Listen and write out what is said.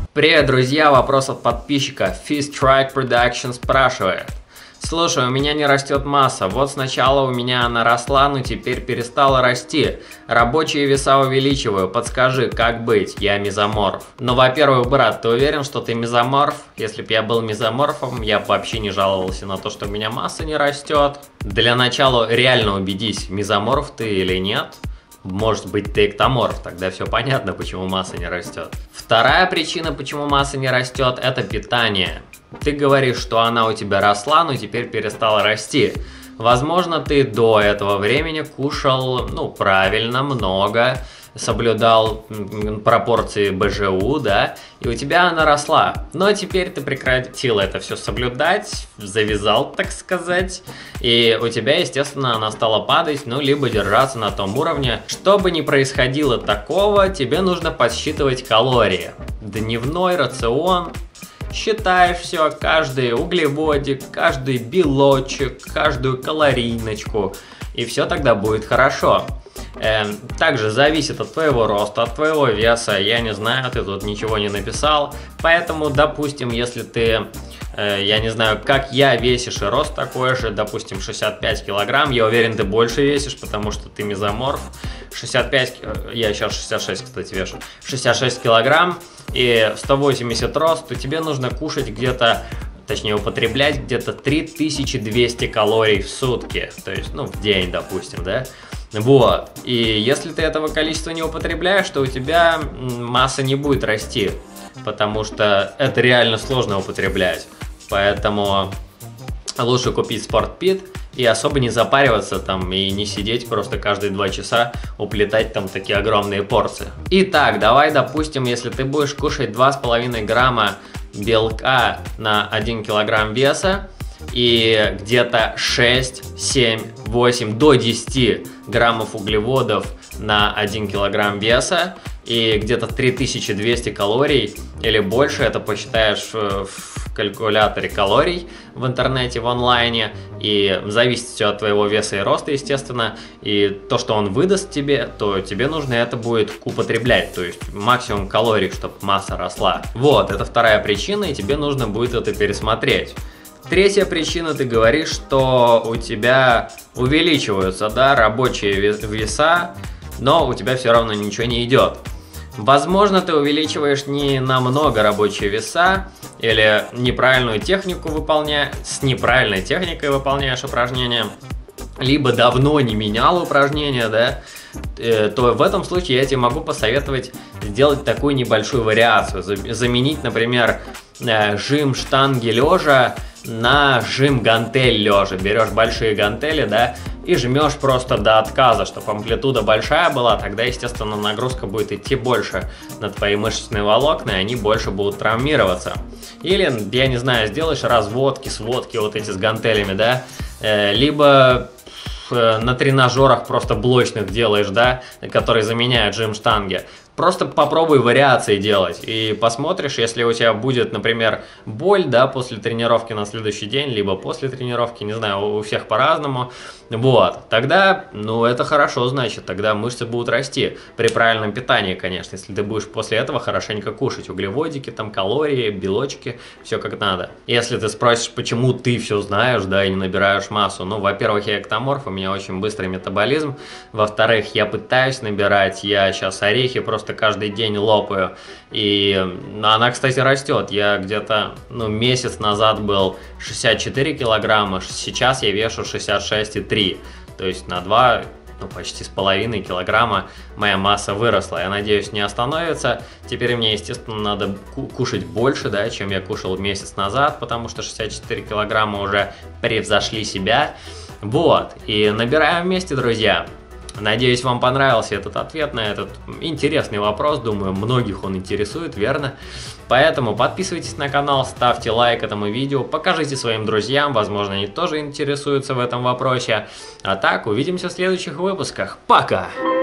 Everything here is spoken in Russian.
Привет, друзья! Вопрос от подписчика. Fiststrike Production спрашивает. Слушай, у меня не растет масса. Вот сначала у меня она росла, но теперь перестала расти. Рабочие веса увеличиваю. Подскажи, как быть? Я мезоморф. Ну, во-первых, брат, ты уверен, что ты мезоморф? Если бы я был мезоморфом, я бы вообще не жаловался на то, что у меня масса не растет. Для начала реально убедись, мезоморф ты или нет. Может быть, ты эктоморф, тогда все понятно, почему масса не растет. Вторая причина, почему масса не растет, это питание. Ты говоришь, что она у тебя росла, но теперь перестала расти. Возможно, ты до этого времени кушал, правильно, много, соблюдал пропорции БЖУ, да, и у тебя она росла. Но теперь ты прекратил это все соблюдать, завязал, так сказать, и у тебя, естественно, она стала падать, либо держаться на том уровне. Что бы ни происходило такого, тебе нужно подсчитывать калории. Дневной рацион. Считаешь все, каждый углеводик, каждый белочек, каждую калорийночку, и все тогда будет хорошо. Также зависит от твоего роста, от твоего веса, я не знаю, ты тут ничего не написал, поэтому, допустим, если ты, я не знаю, как я, весишь и рост такой же, допустим, 65 килограмм, я уверен, ты больше весишь, потому что ты мезоморф, 65, я сейчас 66, кстати, вешу, 66 килограмм и 180 рост, то тебе нужно кушать где-то, точнее употреблять где-то 3200 калорий в сутки, то есть, в день, допустим, да. Вот, и если ты этого количества не употребляешь, то у тебя масса не будет расти, потому что это реально сложно употреблять, поэтому лучше купить спортпит и особо не запариваться там и не сидеть просто каждые 2 часа уплетать там такие огромные порции. Итак, давай допустим, если ты будешь кушать 2,5 грамма белка на 1 килограмм веса, и где-то 6, 7, 8 до 10 граммов углеводов на 1 килограмм веса и где-то 3200 калорий или больше, это посчитаешь в калькуляторе калорий в интернете, в онлайне, и зависит все от твоего веса и роста, естественно, и то, что он выдаст тебе, то тебе нужно это будет употреблять, то есть максимум калорий, чтобы масса росла. Вот, это вторая причина, и тебе нужно будет это пересмотреть. Третья причина, ты говоришь, что у тебя увеличиваются, да, рабочие веса, но у тебя все равно ничего не идет. Возможно, ты увеличиваешь не намного рабочие веса, или неправильную технику с неправильной техникой выполняешь упражнения, либо давно не менял упражнения, да, то в этом случае я тебе могу посоветовать сделать такую небольшую вариацию. Заменить, например, жим штанги лежа на жим гантель лежа. Берешь большие гантели, да, и жмешь просто до отказа, чтобы амплитуда большая была, тогда, естественно, нагрузка будет идти больше на твои мышечные волокна, и они больше будут травмироваться. Или, я не знаю, сделаешь разводки, сводки вот эти с гантелями, да, либо на тренажерах просто блочных делаешь, да, которые заменяют жим-штанги. Просто попробуй вариации делать и посмотришь, если у тебя будет, например, боль, да, после тренировки на следующий день, либо после тренировки, не знаю, у всех по-разному, вот, тогда, это хорошо, значит, тогда мышцы будут расти при правильном питании, конечно, если ты будешь после этого хорошенько кушать углеводики, там, калории, белочки, все как надо. Если ты спросишь, почему ты все знаешь, да, и не набираешь массу, во-первых, я эктоморф, у меня очень быстрый метаболизм, во-вторых, я пытаюсь набирать, я сейчас орехи просто каждый день лопаю, и она, кстати, растет. Я где-то, месяц назад был 64 килограмма, сейчас я вешу 66,3, то есть на 2, почти с половиной килограмма моя масса выросла. Я надеюсь, не остановится. Теперь мне, естественно, надо кушать больше, да, чем я кушал месяц назад, потому что 64 килограмма уже превзошли себя. Вот, и набираем вместе, друзья. Надеюсь, вам понравился этот ответ на этот интересный вопрос. Думаю, многих он интересует, верно? Поэтому подписывайтесь на канал, ставьте лайк этому видео, покажите своим друзьям, возможно, они тоже интересуются в этом вопросе. А так, увидимся в следующих выпусках. Пока!